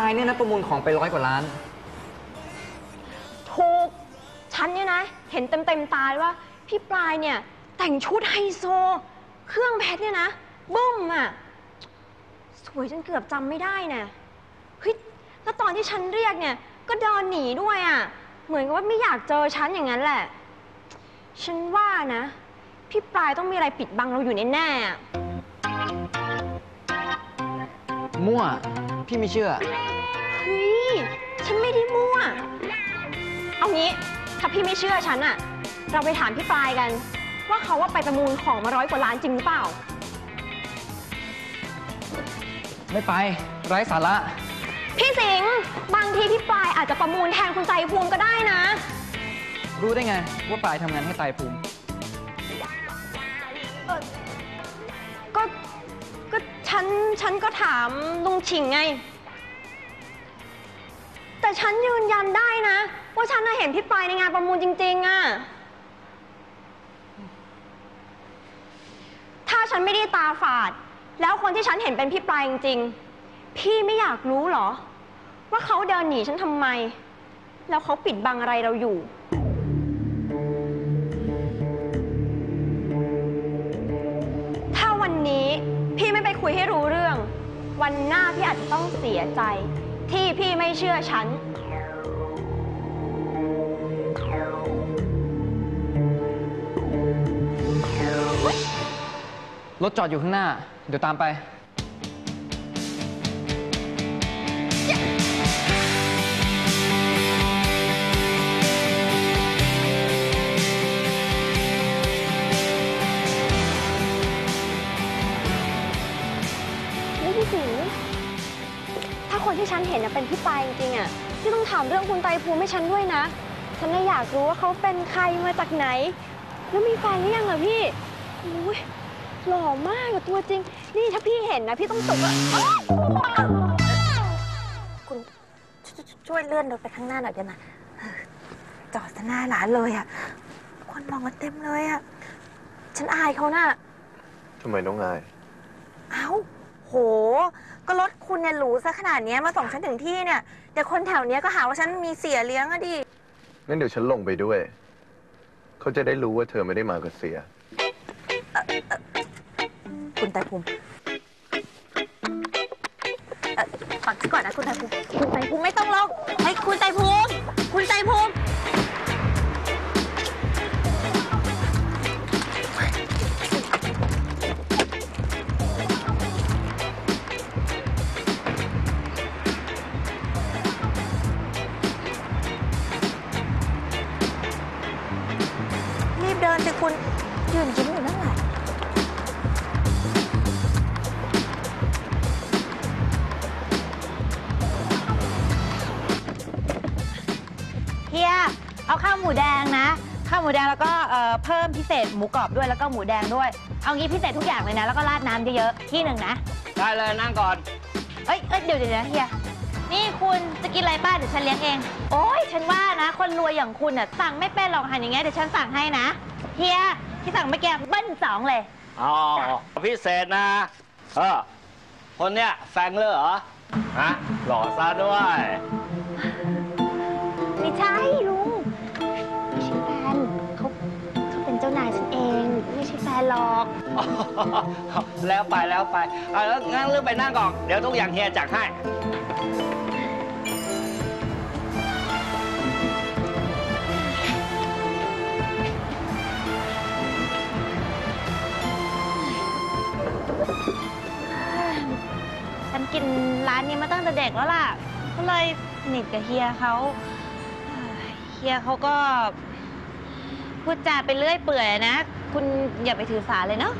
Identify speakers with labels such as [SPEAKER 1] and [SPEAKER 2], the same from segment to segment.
[SPEAKER 1] เนี่ยนะประมูลของไป100 กว่าล้าน
[SPEAKER 2] ถูกฉันเนี่ยนะเห็นเต็มตาเลยว่าพี่ปลายเนี่ยแต่งชุดไฮโซเครื่องเพชรเนี่ยนะบึ้มอ่ะสวยจนเกือบจำไม่ได้นะเฮ้ยแล้วตอนที่ฉันเรียกเนี่ยก็เดินหนีด้วยอ่ะเหมือนกับว่าไม่อยากเจอฉันอย่างนั้นแหละฉันว่านะพี่ปลายต้องมีอะไรปิดบังเราอยู่แน่ๆอ่ะ
[SPEAKER 1] มั่วพี่ไม่เชื่อ
[SPEAKER 2] เฮ้ยฉันไม่ได้มั่วเอางี้ถ้าพี่ไม่เชื่อฉันอะเราไปถามพี่ปลายกันว่าเขาว่าไปประมูลของมา100 กว่าล้านจริงหรือเปล่า
[SPEAKER 1] ไม่ไปไร้สาระ
[SPEAKER 2] พี่สิงห์บางทีพี่ปลายอาจจะประมูลแทนคุณใจภูมิก็ได้นะ
[SPEAKER 1] รู้ได้ไงว่าปลายทำงานให้ไตรภูมิ
[SPEAKER 2] ก็ฉันก็ถามลุงฉิงไงแต่ฉันยืนยันได้นะว่าฉันน่ะเห็นพี่ปลายในงานประมูลจริงๆอะถ้าฉันไม่ได้ตาฝาดแล้วคนที่ฉันเห็นเป็นพี่ปลายจริงๆพี่ไม่อยากรู้หรอว่าเขาเดินหนีฉันทำไมแล้วเขาปิดบังอะไรเราอยู่ถ้าวันนี้พี่ไม่ไปคุยให้รู้เรื่องวันหน้าพี่อาจจะต้องเสียใจที่พี่ไม่เชื่อฉัน
[SPEAKER 1] รถจอดอยู่ข้างหน้าเดี๋ยวตามไป
[SPEAKER 2] นี่พี่สิงห์ถ้าคนที่ฉันเห็นเป็นพี่ปายจริงๆอ่ะพี่ต้องถามเรื่องคุณไตรภูมิให้ฉันด้วยนะฉันน่ะอยากรู้ว่าเขาเป็นใครมาจากไหนแล้วมีแฟนหรือยังอ่ะพี่อุ้ยหล่อมากกับตัวจริงนี่ถ้าพี่เห็นนะพี่ต้องตกอ่ะ
[SPEAKER 3] คุณช่วยเลื่อนรถไปข้างหน้าหน่อยได้ไหมจอดซะหน้าร้านเลยอ่ะคนมองกันเต็มเลยอ่ะฉันอายเขาน่ะ
[SPEAKER 4] ทำไมต้องอาย
[SPEAKER 3] เอ้าโหก็รถคุณเนี่ยหรูซะขนาดนี้มาส่งฉันถึงที่เนี่ยเดี๋ยวคนแถวเนี้ยก็หาว่าฉันมีเสียเลี้ยงอะดิ
[SPEAKER 4] งั้นเดี๋ยวฉันลงไปด้วยเขาจะได้รู้ว่าเธอไม่ได้มากับเสีย
[SPEAKER 3] คุณไตรภูมิฟังก่อนนะคุณไตรภูมิคุณไตรภูมิไม่ต้องลงเฮ้ยคุณไตรภูมิคุณไตรภูมิรีบเดินสิคุณยืนยิ้มอยู่นั่นแหละ
[SPEAKER 5] เฮียเอาข้าวหมูแดงนะข้าวหมูแดงแล้วก็เพิ่มพิเศษหมูกรอบด้วยแล้วก็หมูแดงด้วยเอางี้พิเศษทุกอย่างเลยนะแล้วก็ราดน้ำเยอะๆที่หนึ่งนะ
[SPEAKER 1] ได้เลยนั่งก่อน
[SPEAKER 5] เอ้ยเดี๋ยวนะเฮียนี่คุณจะกินอะไรป้าเดี๋ยวฉันเลี้ยงเองโอ้ยฉันว่านะคนรวยอย่างคุณน่ะสั่งไม่เป็นหรอกหันอย่างเงี้ยเดี๋ยวฉันสั่งให้นะเฮียที่สั่งเมื่อกี้เบิ้ล2เลย
[SPEAKER 6] อ๋อพิเศษนะคนเนี้ยแฟงเลยเหรอฮะหล่อซะด้วย
[SPEAKER 5] ไม่ใช่ลุงไม่ใช่แฟนเขาเป็นเจ้านายฉันเองไม่ใช่แฟนหรอก
[SPEAKER 6] แล้วไปแล้วงั้นเรื่องไปนั่งก่อนเดี๋ยวทุกอย่างเฮียจัดให้
[SPEAKER 5] ฉันกินร้านนี้มาตั้งแต่เด็กแล้วล่ะก็เลยสนิทกับเฮียเขาเฮียเขาก็พูดจาไปเรื่อยเปื่อยนะคุณอย่าไปถือสาเลยเนาะ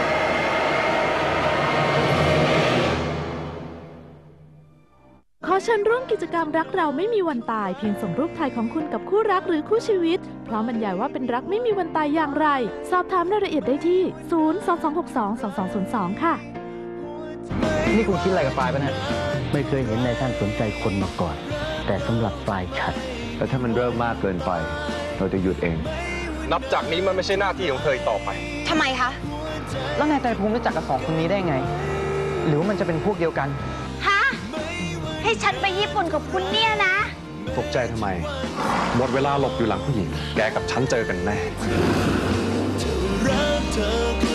[SPEAKER 7] ขอเชิญร่วมกิจกรรมรักเราไม่มีวันตายเพียงส่งรูปถ่ายของคุณกับคู่รักหรือคู่ชีวิตพร้อมบรรยายว่าเป็นรักไม่มีวันตายอย่างไรสอบถามรายละเอียดได้ที่ 022622202 ค่ะ
[SPEAKER 1] นี่คุณคิดอะไรกับปลายปะเนี่ย
[SPEAKER 8] ไม่เคยเห็นนายท่านสนใจคนมาก่อน แต่สำหรับปลายฉัด
[SPEAKER 4] แต่ถ้ามันเริ่มมากเกินไป เราจะหยุดเอง
[SPEAKER 9] นับจากนี้มันไม่ใช่หน้าที่ของเธออีกต่อไป
[SPEAKER 2] ทำไมคะ
[SPEAKER 1] แล้วนายไตรภูมิรู้จักกับสองคนนี้ได้ไง หรือว่ามันจะเป็นพวกเดียวกัน
[SPEAKER 2] ฮะ ให้ฉันไปญี่ปุ่นกับคุณเนี่ยนะ
[SPEAKER 9] ตกใจทำไม หมดเวลาหลบอยู่หลังผู้หญิง แกกับฉันเจอกันแน่
[SPEAKER 10] รักเธอ